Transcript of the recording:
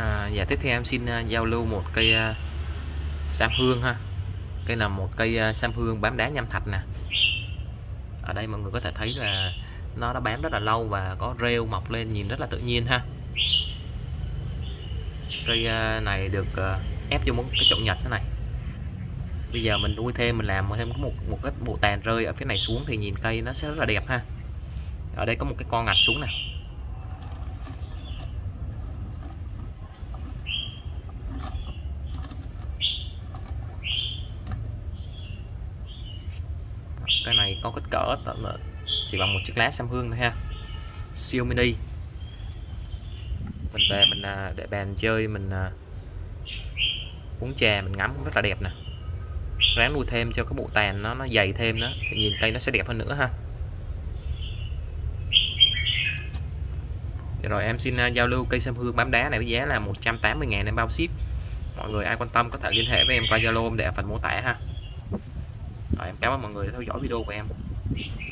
Dạ tiếp theo em xin giao lưu một cây sam hương ha. Cây là một cây sam hương bám đá nhâm thạch nè. Ở đây mọi người có thể thấy là nó đã bám rất là lâu và có rêu mọc lên nhìn rất là tự nhiên ha. Cây này được ép vô một cái chậu nhật thế này. Bây giờ mình nuôi thêm, mình làm thêm có một cái bộ tàn rơi ở phía này xuống thì nhìn cây nó sẽ rất là đẹp ha. Ở đây có một cái con ngặt xuống nè. Cái này có kích cỡ chỉ bằng một chiếc lá sam hương thôi ha, siêu mini. Mình về mình để bàn chơi, mình uống trà, mình ngắm cũng rất là đẹp nè. Ráng nuôi thêm cho cái bộ tàn nó dày thêm đó thì nhìn cây nó sẽ đẹp hơn nữa ha. Rồi em xin giao lưu cây sam hương bám đá này với giá là 180.000 em bao ship. Mọi người ai quan tâm có thể liên hệ với em qua Zalo để phần mô tả ha. Rồi, em cảm ơn mọi người đã theo dõi video của em.